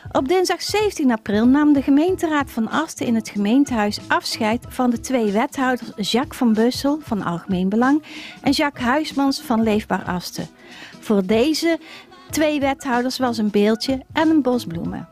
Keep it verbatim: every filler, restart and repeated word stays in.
Op dinsdag zeventien april nam de gemeenteraad van Asten in het gemeentehuis afscheid van de twee wethouders Jacques van Bussel van Algemeen Belang en Jacques Huismans van Leefbaar Asten. Voor deze twee wethouders was een beeldje en een bos bloemen.